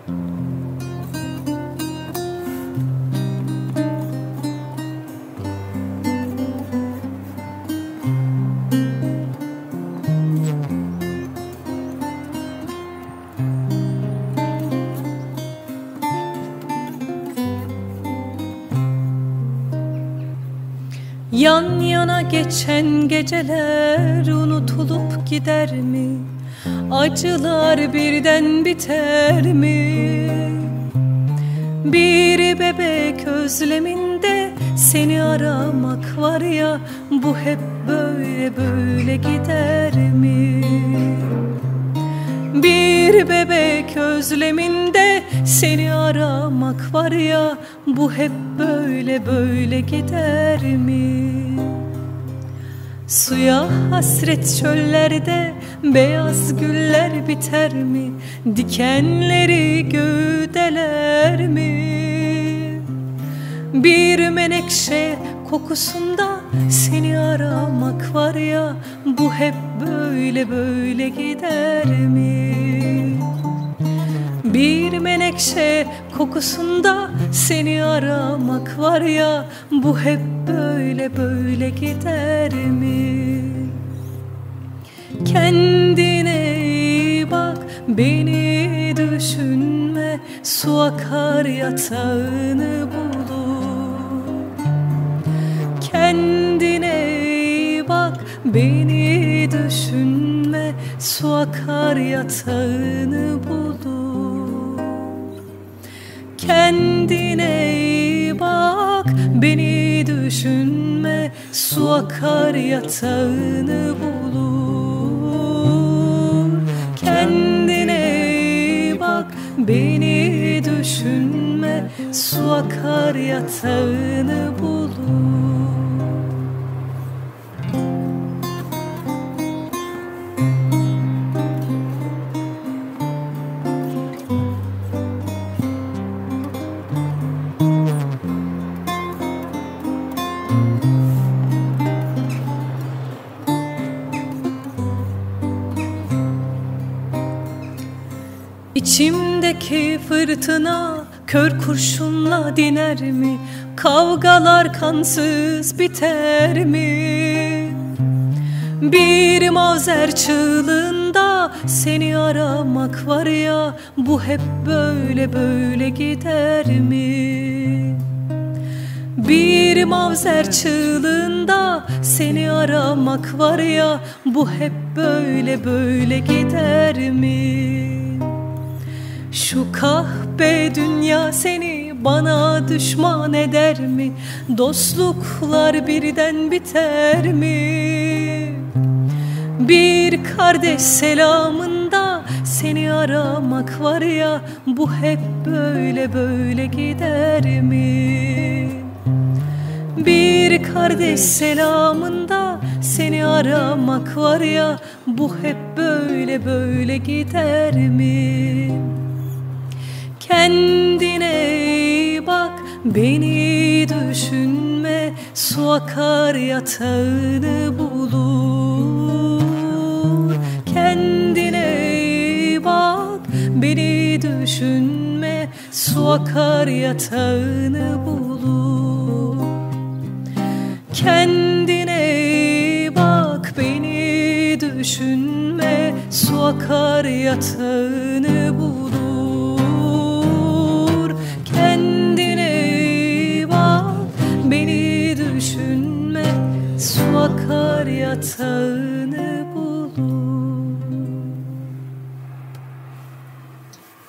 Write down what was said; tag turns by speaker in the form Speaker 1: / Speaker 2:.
Speaker 1: Yan yana geçen geceler unutulup gider mi? Acılar birden biter mi? Bir bebek özleminde seni aramak var ya, bu hep böyle böyle gider mi? Bir bebek özleminde seni aramak var ya, bu hep böyle böyle gider mi? Suya hasret çöllerde beyaz güller biter mi? Dikenleri göğdeler mi? Bir menekşe kokusunda seni aramak var ya, bu hep böyle böyle gider mi? Bir menekşe kokusunda seni aramak var ya, bu hep böyle böyle gider mi? Kendine iyi bak, beni düşünme, su akar yatağını bulur. Kendine iyi bak, beni düşünme, su akar yatağını bulur. Kendine iyi bak, beni düşünme, su akar yatağını bulur. Kendine iyi bak, beni düşünme, su akar yatağını bulur. İçimdeki fırtına kör kurşunla diner mi? Kavgalar kansız biter mi? Bir mavzer çığlığında seni aramak var ya, bu hep böyle böyle gider mi? Bir mavzer çığlığında seni aramak var ya, bu hep böyle böyle gider mi? Şu kahpe dünya seni bana düşman eder mi? Dostluklar birden biter mi? Bir kardeş selamında seni aramak var ya, bu hep böyle böyle gider mi? Bir kardeş selamında seni aramak var ya, bu hep böyle böyle gider mi? Kendine iyi bak, beni düşünme, su akar yatağını bulur. Kendine iyi bak, beni düşünme, su akar yatağını bulur. Kendine iyi bak, beni düşünme, su akar yatağını bulur. Kendine iyi bak, beni düşünme, su akar yatağını bulur.